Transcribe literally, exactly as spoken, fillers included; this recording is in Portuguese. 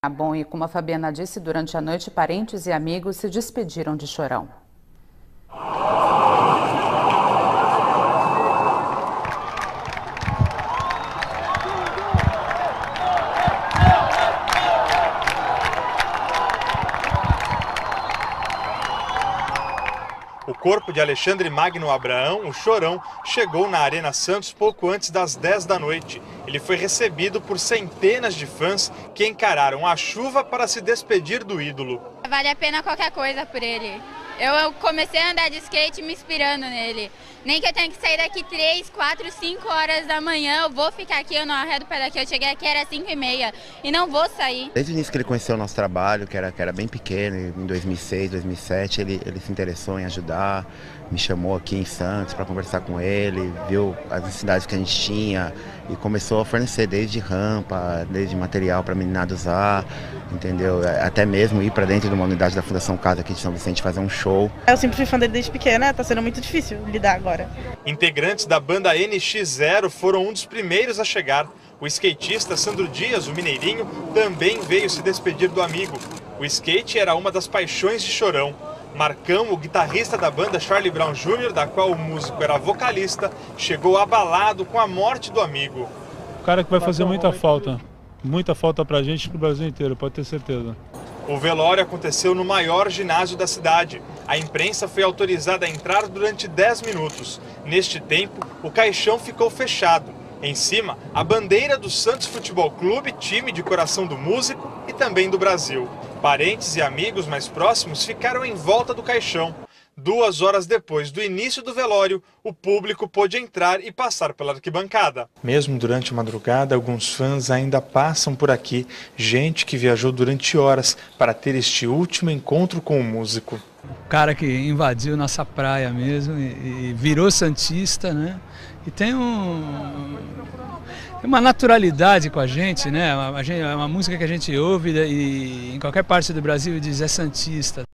Ah, bom, e como a Fabiana disse, durante a noite, parentes e amigos se despediram de Chorão. O corpo de Alexandre Magno Abraão, o Chorão, chegou na Arena Santos pouco antes das dez da noite. Ele foi recebido por centenas de fãs que encararam a chuva para se despedir do ídolo. Vale a pena qualquer coisa por ele. Eu comecei a andar de skate me inspirando nele. Nem que eu tenha que sair daqui três, quatro, cinco horas da manhã, eu vou ficar aqui, eu não arredo para daqui. Eu cheguei aqui, era cinco e meia e não vou sair. Desde o início que ele conheceu o nosso trabalho, que era, que era bem pequeno, em dois mil e seis, dois mil e sete, ele, ele se interessou em ajudar, me chamou aqui em Santos para conversar com ele, viu as necessidades que a gente tinha e começou a fornecer desde rampa, desde material para a meninada usar, entendeu? Até mesmo ir para dentro de uma unidade da Fundação Casa aqui de São Vicente fazer um show. Eu sempre fui fã dele desde pequena, tá sendo muito difícil lidar agora. Integrantes da banda N X zero foram um dos primeiros a chegar. O skatista Sandro Dias, o mineirinho, também veio se despedir do amigo. O skate era uma das paixões de Chorão. Marcão, o guitarrista da banda Charlie Brown Júnior, da qual o músico era vocalista, chegou abalado com a morte do amigo. O cara que vai fazer muita falta, muita falta pra gente e pro Brasil inteiro, pode ter certeza. O velório aconteceu no maior ginásio da cidade. A imprensa foi autorizada a entrar durante dez minutos. Neste tempo, o caixão ficou fechado. Em cima, a bandeira do Santos Futebol Clube, time de coração do músico e também do Brasil. Parentes e amigos mais próximos ficaram em volta do caixão. Duas horas depois do início do velório, o público pôde entrar e passar pela arquibancada. Mesmo durante a madrugada, alguns fãs ainda passam por aqui. Gente que viajou durante horas para ter este último encontro com o músico. O cara que invadiu nossa praia mesmo e, e virou santista, né? E tem um... Tem uma naturalidade com a gente, né? A gente, é uma música que a gente ouve e em qualquer parte do Brasil diz é santista.